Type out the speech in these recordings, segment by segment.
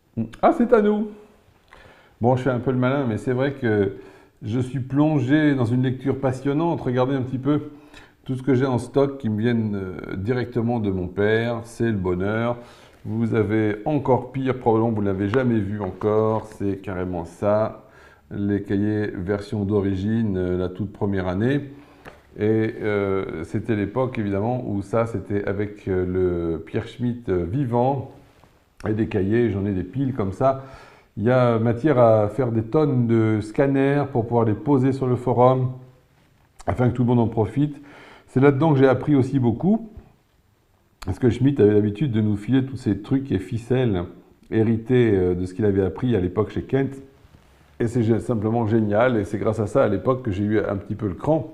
Ah, c'est à nous. Bon, je fais un peu le malin, mais c'est vrai que je suis plongé dans une lecture passionnante. Regardez un petit peu tout ce que j'ai en stock qui me viennent directement de mon père. C'est le bonheur. Vous avez encore pire, probablement vous ne l'avez jamais vu encore. C'est carrément ça. Les cahiers version d'origine, la toute première année. Et c'était l'époque évidemment où ça, c'était avec le Pierre Schmitt vivant et des cahiers. J'en ai des piles comme ça. Il y a matière à faire des tonnes de scanners pour pouvoir les poser sur le forum afin que tout le monde en profite. C'est là-dedans que j'ai appris aussi beaucoup, parce que Schmitt avait l'habitude de nous filer tous ces trucs et ficelles hérités de ce qu'il avait appris à l'époque chez Kent. Et c'est simplement génial, et c'est grâce à ça à l'époque que j'ai eu un petit peu le cran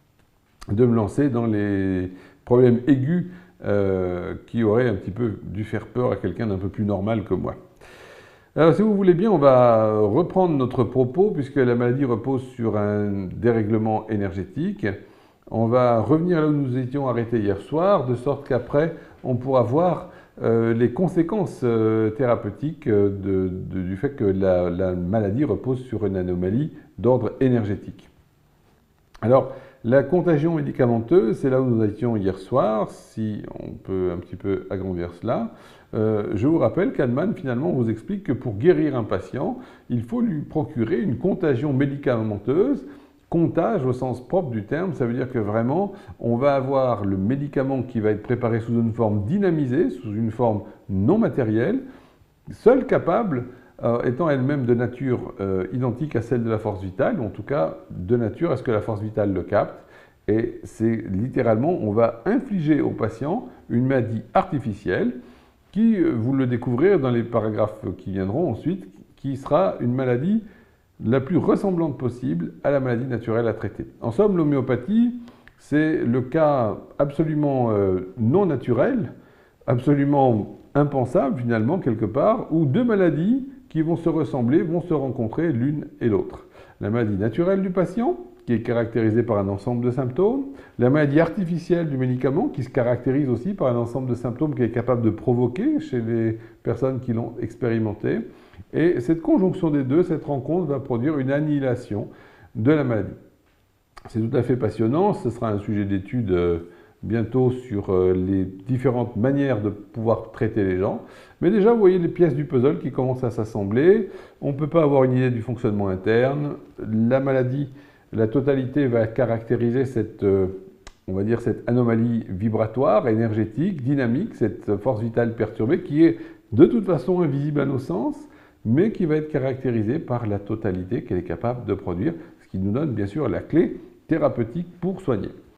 de me lancer dans les problèmes aigus qui auraient un petit peu dû faire peur à quelqu'un d'un peu plus normal que moi. Alors, si vous voulez bien, on va reprendre notre propos, puisque la maladie repose sur un dérèglement énergétique. On va revenir là où nous étions arrêtés hier soir, de sorte qu'après, on pourra voir les conséquences thérapeutiques du fait que la maladie repose sur une anomalie d'ordre énergétique. Alors, la contagion médicamenteuse, c'est là où nous étions hier soir, si on peut un petit peu agrandir cela. Je vous rappelle qu'Hahnemann, finalement, vous explique que pour guérir un patient, il faut lui procurer une contagion médicamenteuse. Contage au sens propre du terme, ça veut dire que vraiment, on va avoir le médicament qui va être préparé sous une forme dynamisée, sous une forme non matérielle, seule capable, étant elle-même de nature identique à celle de la force vitale, ou en tout cas de nature à ce que la force vitale le capte. Et c'est littéralement, on va infliger au patient une maladie artificielle qui, vous le découvrirez dans les paragraphes qui viendront ensuite, qui sera une maladie la plus ressemblante possible à la maladie naturelle à traiter. En somme, l'homéopathie, c'est le cas absolument non naturel, absolument impensable finalement quelque part, où deux maladies qui vont se ressembler vont se rencontrer l'une et l'autre. La maladie naturelle du patient, qui est caractérisée par un ensemble de symptômes, la maladie artificielle du médicament, qui se caractérise aussi par un ensemble de symptômes qu'il est capable de provoquer chez les personnes qui l'ont expérimenté. Et cette conjonction des deux, cette rencontre va produire une annihilation de la maladie. C'est tout à fait passionnant, ce sera un sujet d'étude bientôt sur les différentes manières de pouvoir traiter les gens. Mais déjà, vous voyez les pièces du puzzle qui commencent à s'assembler. On ne peut pas avoir une idée du fonctionnement interne. La maladie, la totalité va caractériser cette, on va dire, cette anomalie vibratoire, énergétique, dynamique, cette force vitale perturbée qui est de toute façon invisible à nos sens, mais qui va être caractérisée par la totalité qu'elle est capable de produire, ce qui nous donne bien sûr la clé thérapeutique pour soigner.